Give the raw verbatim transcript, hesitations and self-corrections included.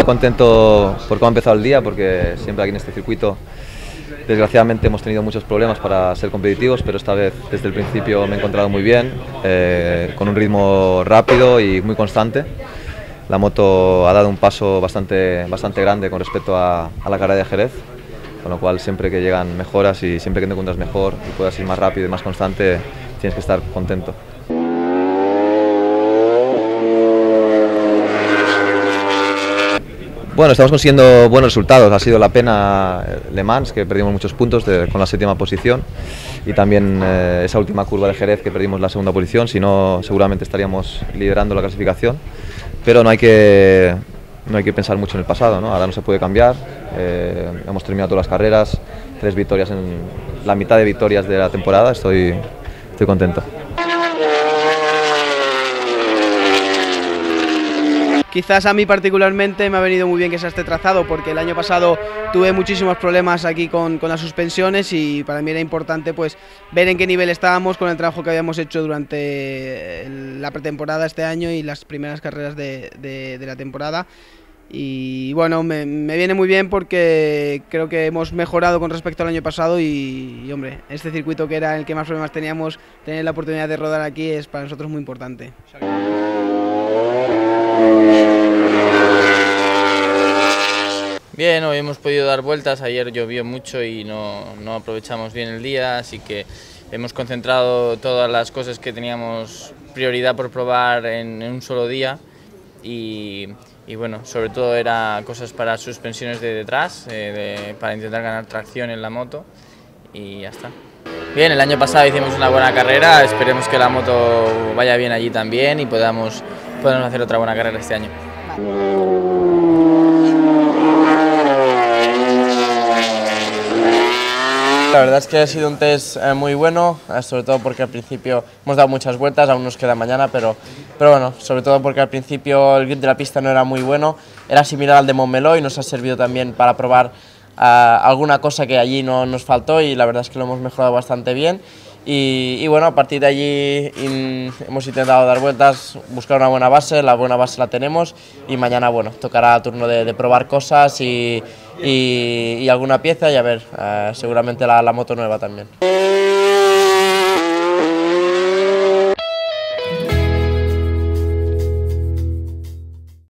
contento por cómo ha empezado el día, porque siempre aquí en este circuito desgraciadamente hemos tenido muchos problemas para ser competitivos, pero esta vez desde el principio me he encontrado muy bien, eh, con un ritmo rápido y muy constante. La moto ha dado un paso bastante, bastante grande con respecto a, a la carrera de Jerez, con lo cual siempre que llegan mejoras y siempre que te encuentras mejor y puedas ir más rápido y más constante, tienes que estar contento. Bueno, estamos consiguiendo buenos resultados. Ha sido la pena Le Mans, que perdimos muchos puntos de, con la séptima posición, y también eh, esa última curva de Jerez, que perdimos la segunda posición. Si no, seguramente estaríamos liderando la clasificación, pero no hay que, no hay que pensar mucho en el pasado, ¿no? Ahora no se puede cambiar. Eh, hemos terminado todas las carreras, tres victorias en la mitad de victorias de la temporada. Estoy, estoy contento. Quizás a mí particularmente me ha venido muy bien que sea este trazado, porque el año pasado tuve muchísimos problemas aquí con, con las suspensiones, y para mí era importante pues ver en qué nivel estábamos con el trabajo que habíamos hecho durante la pretemporada este año y las primeras carreras de, de, de la temporada. Y bueno, me, me viene muy bien porque creo que hemos mejorado con respecto al año pasado y, y hombre, este circuito que era el que más problemas teníamos, tener la oportunidad de rodar aquí es para nosotros muy importante. Bien, hoy hemos podido dar vueltas, ayer llovió mucho y no, no aprovechamos bien el día, así que hemos concentrado todas las cosas que teníamos prioridad por probar en, en un solo día, y, y bueno, sobre todo era cosas para suspensiones de detrás, eh, de, para intentar ganar tracción en la moto, y ya está. Bien, el año pasado hicimos una buena carrera, esperemos que la moto vaya bien allí también y podamos, podamos hacer otra buena carrera este año. La verdad es que ha sido un test eh, muy bueno, eh, sobre todo porque al principio hemos dado muchas vueltas, aún nos queda mañana, pero, pero bueno, sobre todo porque al principio el grip de la pista no era muy bueno, era similar al de Montmeló y nos ha servido también para probar eh, alguna cosa que allí no nos faltó, y la verdad es que lo hemos mejorado bastante bien. Y, y bueno, a partir de allí in, hemos intentado dar vueltas, buscar una buena base, la buena base la tenemos, y mañana bueno, tocará turno de, de probar cosas y, y, y alguna pieza, y a ver, eh, seguramente la, la moto nueva también.